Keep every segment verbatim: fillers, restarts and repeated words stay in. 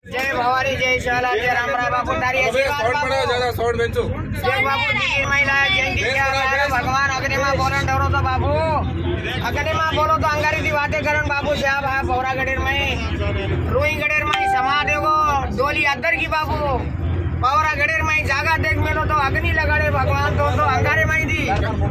जय भवानी जय शाला जय रामरा बापू तारी आशीर्वाद बापू जय बापू जी महिला जयंती भगवान अग्नि में बोलन डरो तो बापू अग्नि में बोलो तो अंगारी की बातें करन बापू से आप पौरा गडेर में रुई गडेर में समाधि को डोली अदर की बापू पौरा गडेर में जागा देख मेलो तो अग्नि लगाड़े भगवान तो तो अंगारे में दी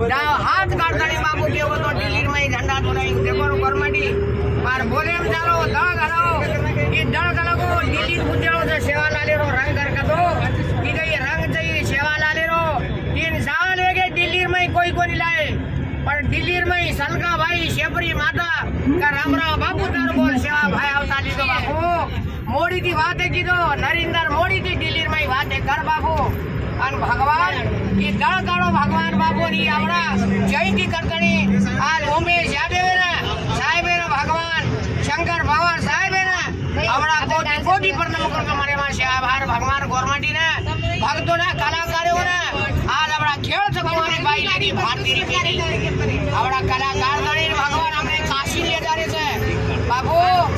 हाथ काट काटे बापू के वो तो दिल्ली में झंडा तो नहीं देखो गवर्नमेंट मार बोले हम चालो दड़ घड़ाओ ये दड़ घड़ाओ दिल्ली पूछो से सेवा लाले रो रंग कर का दो कि ये रंग चाहिए सेवा लाले रो तीन साल हो गए दिल्ली में कोई को नहीं लाए पर दिल्ली में सलका भाई शेपरी माता का रामराव बाबू तार बोल सेवा भाई आवता ली तो बाबू मोदी की बातें की तो नरेंद्र मोदी की दिल्ली में बातें कर बाबू और भगवान ये दड़ काढ़ो भगवान बाबू नी आवड़ा जयंती करतणी आज उमेश यादव साहेब भगवान शंकर पवार साहेब आवड़ा कोटि कोटि प्रणाम करके मारे मां से आभार भगवान गवर्नमेंट ने भक्तों ने कलाकारों ने आज आवड़ा खेल से हमारी बाई लेडी भारतीय रिपीट आवड़ा कलाकार गणी भगवान हमने काशी ले जा रहे थे बाबू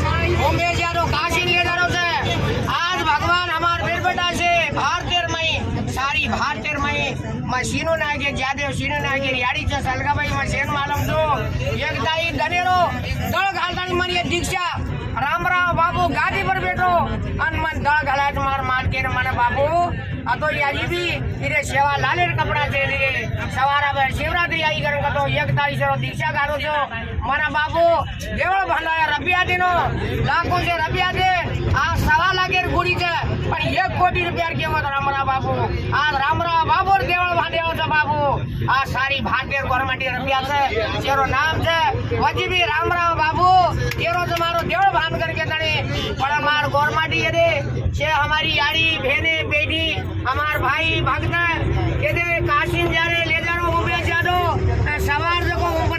उमेश यादव काशी ले जा रहे थे आज भगवान हमारे बेर बेटा से भारतीय मई सारी भारतीय मई मशीनों ने आगे ज्यादा मशीनों ने आगे याड़ी से सलगा भाई मशीन मालूम तो एक दाई दनेरो दड़ घालता मरिए दीक्षा रामराव बाबू गादी पर बैठो अन मन दड़ घाला मार मार के मन बाबू अतो यारी भी तेरे सेवा लाले कपड़ा दे रे सवारा में शिवरात्रि आई कर तो एक तारीख से दीक्षा गारो जो मना बाबू देवल भंडा रुपया दिनो लाखों से रुपया दे आज सवा लाख गुड़ी से पर एक कोटी रुपया के मत रामराव बाबू आज रामराव बाबू देवल भांडे हो बाबू आज सारी भारतीय गवर्नमेंट रुपया से तेरो नाम से वजी भी रामराव बाबू तेरो तुम्हारो देवल भान करके तने बड़ा मार गवर्नमेंट ये दे से हमारी यारी बहने बेटी हमार भाई भक्त के दे काशिन जा रहे ले जा रहे उबे जादो सवार को ऊपर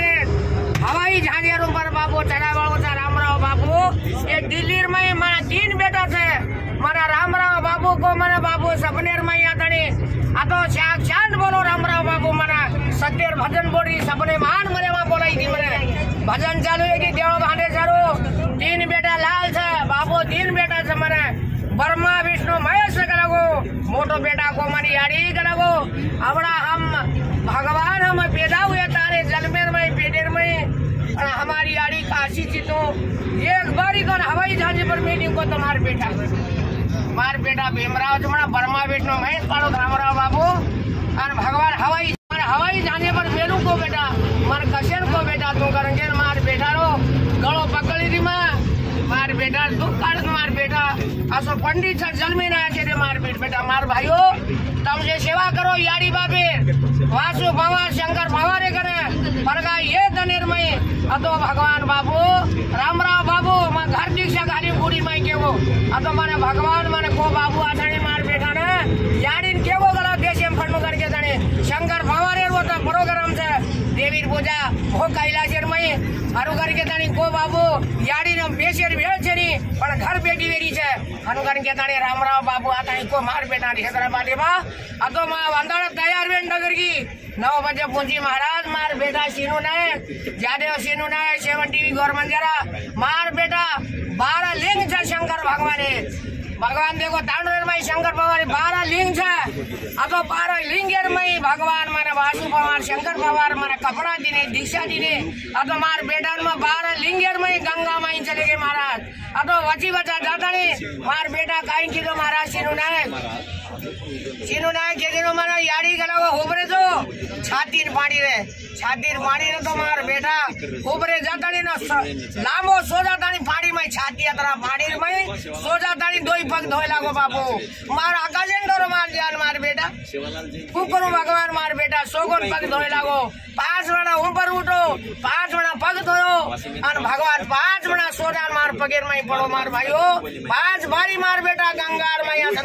हवाई जहाज ऊपर बाबू चढ़ा बाबू था रामराव बाबू ये दिल्ली में मारा तीन बेटा थे मारा रामराव बाबू को मना बाबू सपनेर में आता आ तो साक्षात बोलो रामराव बाबू मना सत्यर भजन बोली सपने मान मरे वहां बोलाई थी मरे भजन चालू है कि देव भांडे चालू तीन बेटा लाल था बाबू तीन बेटा था मरे ब्रह्मा विष्णु महेश करो मोटो बेटा को मनी यारी करो अबड़ा हम भगवान हम पैदा हुए तारे जलमेर में पेटेर में हमारी यारी काशी चितो एक बारी तो हवाई जहाज पर मीटिंग को तुम्हारे बेटा मार बेटा भीमराव तुम्हारा ब्रह्मा विष्णु महेश पाड़ो रामराव बाबू और भगवान हवाई हवाई जाने पर मेनू को बेटा मार कशेर को बेटा तू करेंगे मार बेटा रो गड़ो पकड़ी थी माँ मार बेटा दुख काट मार बेटा असो पंडित सर जल में ना रे मार बेट बेटा मार भाइयों तुमसे सेवा करो यारी बाबे वासु पवार शंकर पवारे करे परगा ये दनेर में अतो भगवान बाबू रामराव बाबू मां घर दीक्षा गाली पूरी माई के वो अतो माने भगवान माने को बाबू आथाणी मार बेटा ने यारीन के वो गला देश में फंडो करके तने शंकर पवारे वो तो प्रोग्राम से देवी पूजा वो कैलाशर में अरु करके तनी को बाबू याड़ी ने बेशर भेल छनी पण घर बेटी वेरी छे अनु करके तनी रामराव बाबू आता को मार बेटा नी हैदराबाद बा अतो मा वंदाड़ा तैयार वेन नगर की नौ बजे पूंजी महाराज मार बेटा Seenu Nayak Jadhav Seenu Nayak seven TV government जरा मार बेटा बारह लिंग छे शंकर भगवान भगवान देखो तांडवेर में शंकर भगवान बारह लिंग छे अतो बारह लिंगेर में भगवान मारे वासु पवार शंकर पवार मारे कपड़ा दिने दीक्षा दिने अतो मार बेटा में बारह लिंगेर में गंगा माई चले गए महाराज अतो वची बचा जाता नहीं मार बेटा कहीं की तो महाराज सीनू नायक सीनू नायक के दिनों मारा याड़ी गला वो उबरे तो छातीर पानी रे छातीर पानी रे तो मार बेटा उबरे जाता नहीं ना लामो सो जाता नहीं पानी में छाती अतरा पानी में सो जाता नहीं दो ही पग धोए लागो बापू मार आकाशन डरो मार जान मार बेटा कुकरो भगवान मार बेटा सोगन पग धोए लागो पांच बड़ा ऊपर उठो पांच बड़ा पग धोयो और भगवान पांच बड़ा सोजा मार पगेर में पड़ो मार भाइयों पांच बारी मार बेटा गंगार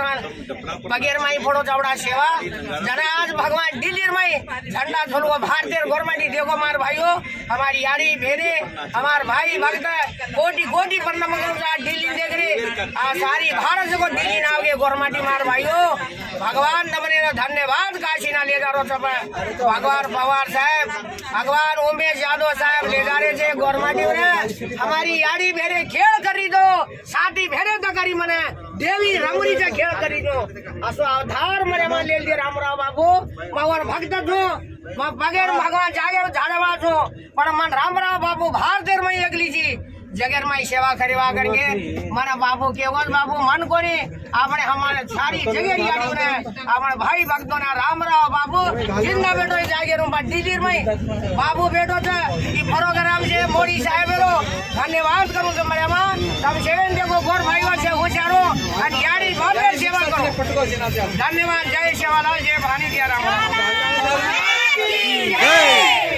में बगैर में फोड़ो चौड़ा सेवा जरा आज भगवान दिल्ली में झंडा झोलो भारतीय गवर्नमेंट देखो मार भाइयों हमारी यारी भेरे हमार भाई भक्त कोटि कोटि प्रणाम दिल्ली देख रहे सारी भारत को दिल्ली नाव के गवर्नमेंट मार भाइयों भगवान नमने धन्यवाद काशी ना ले जा रो सब भगवान पवार साहब, भगवान उमेश यादव साहब लेगारे छे गोरमाटी ने हमारी याड़ी भेरे खेल करी दो, साथी भेरे तो करी मने देवी रमणी से खेल करी दो। असो अवतार मरे मान ले दिए रामराव बाबू, मगर भक्त छो, बगैर भगवान जागे झाड़वा छो, पर मन रामराव बाबू भार देर में एकली छी जगेर में सेवा करवा करके मारा बाबू केवल बाबू मन को आपने हमारे सारी जगह याड़ी ने अपने भाई भक्तों ने रामराव बाबू जिंदा बेटो जागेर डीजी में बाबू बेटो थे प्रोग्राम से मोदी साहेब धन्यवाद करूँ तो मेरे माँ तब सेवन देखो गोर भाई से होशियारो और याड़ी बहुत सेवा करो। धन्यवाद। जय सेवालाल, जय भानी दिया राम।